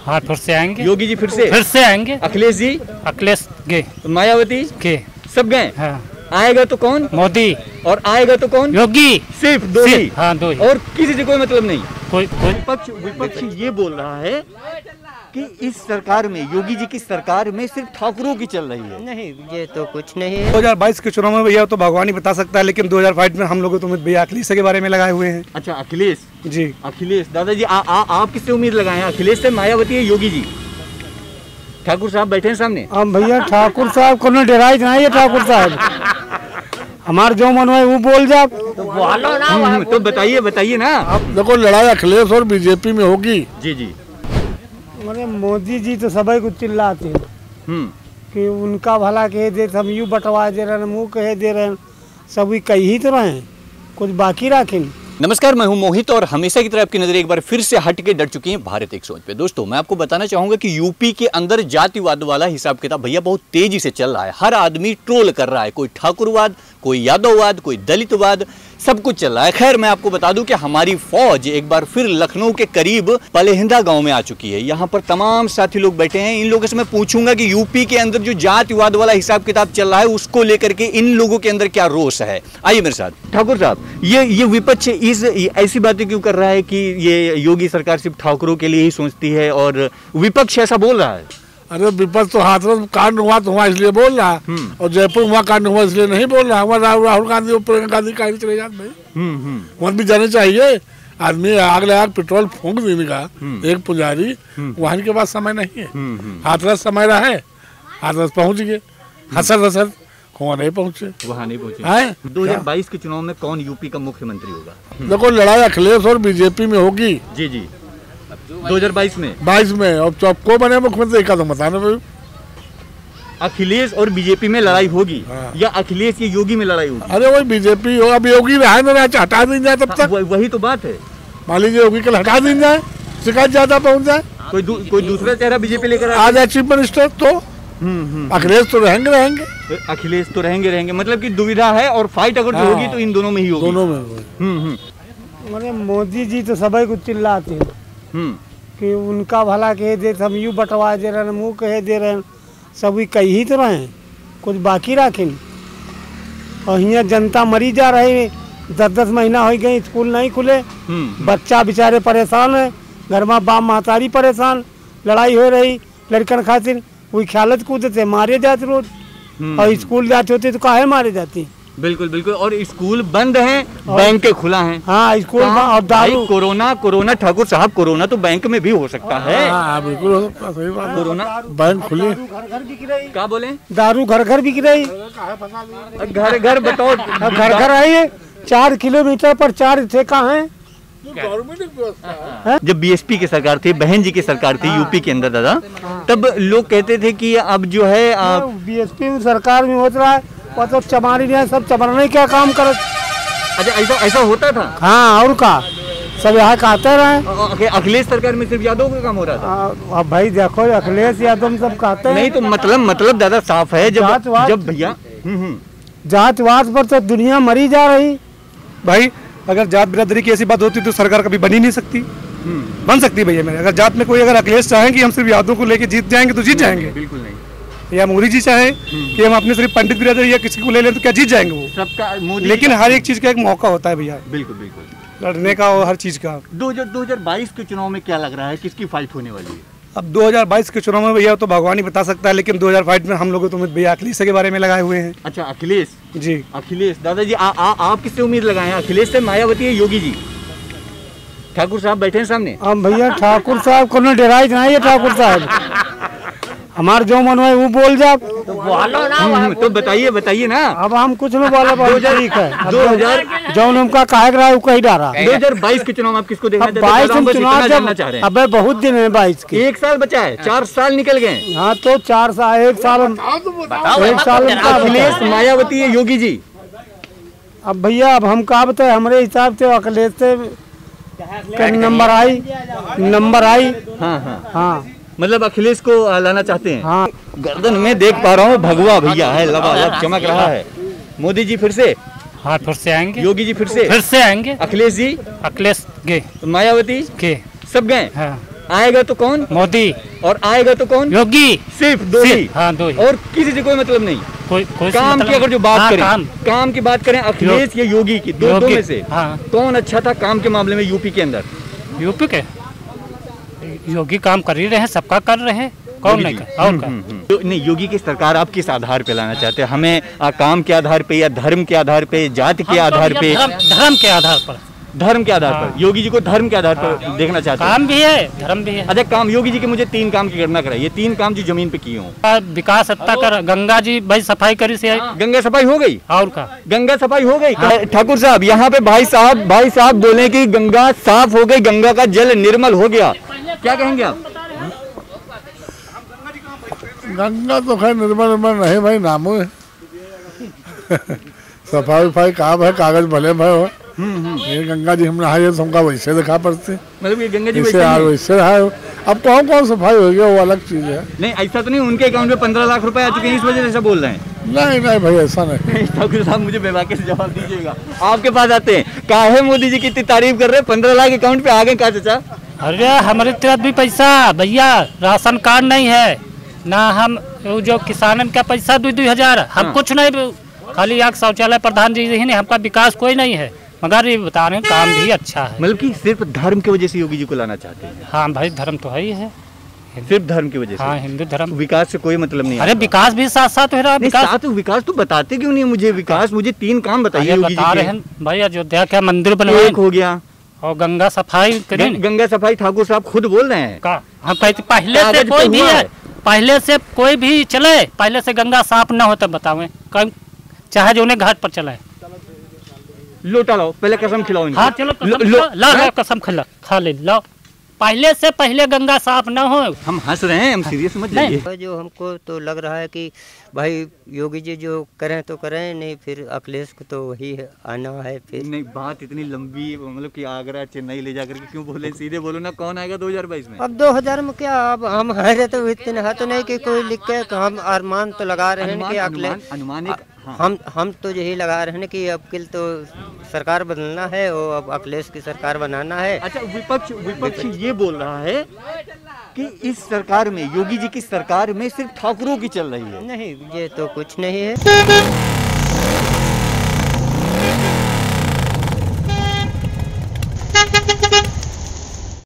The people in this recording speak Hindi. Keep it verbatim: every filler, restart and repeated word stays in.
हाँ फिर से आएंगे। योगी जी फिर से फिर से आएंगे। अखिलेश जी अखिलेश गए, मायावती के सब गए। हाँ। आएगा तो कौन? मोदी। और आएगा तो कौन? योगी। सिर्फ दो ही। हाँ दो ही। और किसी से कोई मतलब नहीं। कोई कोई विपक्ष विपक्ष ये बोल रहा है कि इस सरकार में, योगी जी की सरकार में सिर्फ ठाकुरों की चल रही है। नहीं, ये तो कुछ नहीं है। दो हज़ार बाईस के चुनाव में भैया तो भगवान ही बता सकता है, लेकिन दो हज़ार बाईस में हम लोग तो भैया अखिलेश के बारे में लगाए हुए हैं। अच्छा अखिलेश जी। अखिलेश दादाजी आ, आ, आप किससे उम्मीद लगाए हैं? अखिलेश से, मायावती है, योगी जी? ठाकुर साहब बैठे हैं सामने। अब भैया ठाकुर साहब को डराई नहीं है। ठाकुर साहब हमारे जो मन है वो बोल जाओ तो बोलो ना। तो बताइए बताइए ना। अब देखो लड़ाई अखिलेश और बीजेपी में होगी। जी जी। मैंने मोदी जी तो सभी को चिल्लाते हैं हम्म कि उनका भला कह दे, हम यूँ बंटवा दे रहे हैं, मुँह कह दे रहे हैं, सभी कही तो रहे कुछ बाकी रखें। नमस्कार, मैं हूं मोहित और हमेशा की तरह आपकी नजर एक बार फिर से हट के डट चुकी है भारत एक सोच पे। दोस्तों मैं आपको बताना चाहूंगा कि यूपी के अंदर जातिवाद वाला हिसाब किताब भैया बहुत तेजी से चल रहा है। हर आदमी ट्रोल कर रहा है, कोई ठाकुरवाद, कोई यादववाद, कोई दलितवाद, सब कुछ चल रहा है। खैर मैं आपको बता दूं कि हमारी फौज एक बार फिर लखनऊ के करीब पलेहिंदा गांव में आ चुकी है। यहाँ पर तमाम साथी लोग बैठे हैं। इन लोगों से मैं पूछूंगा कि यूपी के अंदर जो जातिवाद वाला हिसाब किताब चल रहा है उसको लेकर के इन लोगों के अंदर क्या रोष है। आइए मेरे साथ। ठाकुर साहब, ये ये विपक्ष इस ऐसी बातें क्यों कर रहा है कि ये योगी सरकार सिर्फ ठाकुरों के लिए ही सोचती है और विपक्ष ऐसा बोल रहा है? अरे विपक्ष तो हाथरस कांड हुआ तो हुआ इसलिए बोल रहा है, और जयपुर हुआ कांड हुआ इसलिए नहीं बोल रहा। हमारा राहुल गांधी और प्रियंका गांधी का चले जाते भाई, वहाँ भी जाने चाहिए। आदमी आग लगा पेट्रोल फूंक देने का एक पुजारी, वहाँ के पास समय नहीं है। हाथरस समय रहा है, हाथरस पहुँच गए, हसर हसर वहाँ नहीं पहुँचे, वहाँ नहीं पहुँचे। दो हजार बाईस के चुनाव में कौन यूपी का मुख्यमंत्री होगा? देखो लड़ाई अखिलेश और बीजेपी में होगी। जी जी। दो हज़ार बाईस में बाईस में अब तो को बने मुख्यमंत्री का तो बताना भाई। अखिलेश और बीजेपी में लड़ाई होगी। हाँ। या अखिलेश या योगी में लड़ाई होगी? अरे वही बीजेपी हो, अब योगी रहा ना हटा दी जाए तब तक। हाँ, वही तो बात है। मान लीजिए योगी कल हटा दी जाए, शिकायत ज्यादा पहुंच जाए, कोई दू, कोई दूसरा चेहरा बीजेपी लेकर आ जाए चीफ मिनिस्टर, तो अखिलेश तो रहेंगे रहेंगे अखिलेश तो रहेंगे रहेंगे मतलब कि दुविधा है। और फाइट अगर जो होगी तो इन दोनों में ही होगी। दोनों में। मैंने मोदी जी तो सभी को चिल्लाते हैं कि उनका भला कह दे, हम यूँ बंटवा दे रहे हैं, मुँह कह दे रहे हैं, सभी कही तो रहे कुछ बाकी रखें। और यहाँ जनता मरी जा रही है, दस दस महीना हो गए स्कूल नहीं खुले, बच्चा बेचारे परेशान है, घर में बाप महतारी परेशान, लड़ाई हो रही लड़कन खातिर, वही ख्यालत कूदते मारे जाते रोज, और स्कूल जाते होते तो काहे मारे जाते। बिल्कुल बिल्कुल। और स्कूल बंद हैं, बैंक के खुला है। हाँ स्कूल और दारू। कोरोना कोरोना ठाकुर साहब, कोरोना तो बैंक में भी हो सकता है। हाँ बिल्कुल हो सकता, सही बात। कोरोना बैंक खुले, घर घर बिक रही, क्या बोले? दारू घर घर बिक रही, घर घर बताओ। घर घर आई है, चार किलोमीटर पर चार ठेका है। जब बीएसपी की सरकार थी, बहन जी की सरकार थी यूपी के अंदर दादा, तब लोग कहते थे कि अब जो है बीएसपी सरकार में होता रहा है, वो तो चमारी है, सब चमारने क्या काम कर। अच्छा ऐसा ऐसा होता था? हाँ और का सब यहाँ कहते रहे। अखिलेश सरकार में सिर्फ यादव का काम हो रहा था। अब भाई देखो अखिलेश यादव सब कहते हैं। नहीं तो मतलब मतलब दादा साफ है, जब जब भैया जातवाद पर तो दुनिया मरी जा रही भाई। अगर जात बिरादरी की ऐसी बात होती तो सरकार कभी बन ही नहीं सकती। बन सकती भैया मेरे, अगर जात में कोई अगर अखिलेश चाहें कि हम सिर्फ यादव को लेके जीत जाएंगे तो जीत जाएंगे। बिल्कुल नहीं। या मोदी जी चाहे कि हम अपने सिर्फ पंडित बिरादरी या किसी को ले लें तो क्या जीत जाएंगे वो? सबका मोदी। लेकिन हर एक चीज का एक मौका होता है भैया। बिल्कुल बिल्कुल। लड़ने का और हर चीज का। दो हजार बाईस के चुनाव में क्या लग रहा है, किसकी फाइट होने वाली है? अब दो हज़ार बाईस के चुनाव में भैया तो भगवान ही बता सकता है, लेकिन दो हज़ार बाईस में हम लोग तो भैया अखिलेश के बारे में लगाए हुए हैं। अच्छा अखिलेश जी। अखिलेश दादाजी, आ, आ, आप किससे उम्मीद लगाए हैं? अखिलेश से, मायावती है, योगी जी? ठाकुर साहब बैठे हैं सामने। अब भैया ठाकुर साहब को डराई नहीं है। ठाकुर साहब हमारे जो मन है वो बोल जाओ तो बोलो ना। तो बताइए बताइए ना। अब हम कुछ नहीं बोला। दो हजार दो हजार जो उनका कहा रहा है वो कही डाला। दो हजार बाईस के चुनाव आप किसको देखना बाईस में चुनाव जानना चाह रहे हैं? अबे बहुत दिन है बाईस के, एक साल बचा है, चार साल निकल गए। हाँ तो चार साल एक साल एक साल अखिलेश, मायावती है, योगी जी? अब भैया अब हम कहा बताए, हमारे हिसाब से अखिलेश से नंबर आई नंबर आई हाँ हाँ हाँ मतलब अखिलेश को लाना चाहते हैं। हाँ। गर्दन में देख पा रहा हूँ भगवा भैया है, लबालब चमक रहा है। मोदी जी फिर से? हाँ फिर से आएंगे। योगी जी फिर से? फिर से आएंगे। अखिलेश जी? अखिलेश गए, मायावती के सब गए। हाँ। आएगा तो कौन? मोदी। और आएगा तो कौन? योगी। सिर्फ दो ही? हाँ दो ही। और किसी से कोई मतलब नहीं? कोई कोई काम मतलब की अगर जो बात हाँ, करें काम काम की बात करें अखिलेश या योगी की, दो दो में से हाँ। कौन अच्छा था काम के मामले में यूपी के अंदर? यूपी के योगी काम कर ही रहे हैं, सबका कर रहे हैं, कौन नहीं कर और का? तो नहीं, योगी की सरकार आप किस आधार पे लाना चाहते हैं? हमें आ, काम के आधार पे या धर्म के आधार पे, जाति के आधार पे? धर्म के आधार पर। धर्म के आधार हाँ। पर योगी जी को धर्म के आधार पर देखना चाहते हैं? काम भी है, धर्म भी है। अच्छा, काम योगी जी के मुझे तीन काम की गणना कराइए, तीन काम जो जमीन पे किए हों। विकास हत्ता कर, गंगा जी भाई सफाई करी से गंगा सफाई हो गई? और का गंगा सफाई हो गई? हाँ। ठाकुर साहब, यहाँ पे भाई साहब भाई साहब बोले कि गंगा साफ हो गई, गंगा का जल निर्मल हो गया, क्या कहेंगे आप? गंगा तो खैर निर्मल निर्मल नहीं भाई, नामो है। सफाई उफाई काम है, कागज भले भय हो। ये गंगा जी हम नहाए तो हमका वैसे दिखा पड़ते, मतलब ये गंगा जी वैसे वैसे हाल नहीं? वैसे रहा। अब कौन कौन सफाई हो गया वो अलग चीज है। नहीं, ऐसा तो नहीं उनके अकाउंट में पंद्रह लाख रुपए आ चुके हैं इस वजह से ऐसा बोल रहे हैं? नहीं नहीं भाई ऐसा नहीं। ठाकुर साहब मुझे बेबाकी से जवाब दीजिएगा, आपके पास आते हैं, काहे मोदी जी की इतनी तारीफ कर रहे हैं, पंद्रह लाख अकाउंट पे आ गए का चाचा? अरे हमारे तरफ भी पैसा भैया, राशन कार्ड नहीं है ना, हम जो किसानन का पैसा दो दो हजार, हम हाँ। कुछ नहीं, खाली एक शौचालय प्रधान जी ही नहीं, हमका विकास कोई नहीं है, मगर ये बता रहे हैं काम भी अच्छा है। मतलब कि सिर्फ धर्म की वजह से योगी जी को लाना चाहते हैं? हाँ भाई, धर्म तो है ही है, सिर्फ धर्म की वजह से? हाँ हिंदू धर्म। विकास से कोई मतलब नहीं? अरे विकास भी साथ साथ हो रहा है। नहीं, विकास साथ विकास तो बताते क्यों नहीं मुझे? विकास मुझे तीन काम बताइए अरे योगी जी बता के। रहे हैं भाई, अयोध्या का मंदिर बनवाए, एक हो गया, और गंगा सफाई करें। गं- गंगा सफाई ठाकुर साहब खुद बोल रहे हैं। का हम कहते पहले से कागज कोई पे भी हुआ है, है। पहले से कोई भी चले, पहले से गंगा साफ न होता बतावे, कहीं चाहे जो उन्हें घाट पर चलाए। लोटा लाओ, पहले कसम खिलाओ इनको। हाँ चलो कसम लो- खा, लो- ला ला कसम खिला खा ले लो, पहले से पहले गंगा साफ न हो। हम हंस रहे हैं, हम सीरियस मत नहीं। जाइए। जो हमको तो लग रहा है कि भाई योगी जी जो करें तो करें, नहीं फिर अखिलेश को तो वही है, आना है फिर। नहीं, बात इतनी लंबी है, मतलब कि आगरा चेन्नई ले जाकर के क्यों बोले? सीधे बोलो ना, कौन आएगा दो हजार बाईस में? अब दो हजार में क्या, अब हम हरे तो इतने हाथ नहीं कि कोई लिख के, हम अरमान तो लगा रहे हैं अनुमान कि अनुमान अखिलेश, अनुमान एक हाँ। हम हम तो यही लगा रहे हैं कि अब किल तो सरकार बदलना है और अब अखिलेश की सरकार बनाना है। अच्छा, विपक्ष विपक्ष ये बोल रहा है कि इस सरकार में, योगी जी की सरकार में सिर्फ ठाकुरों की चल रही है। नहीं, ये तो कुछ नहीं है।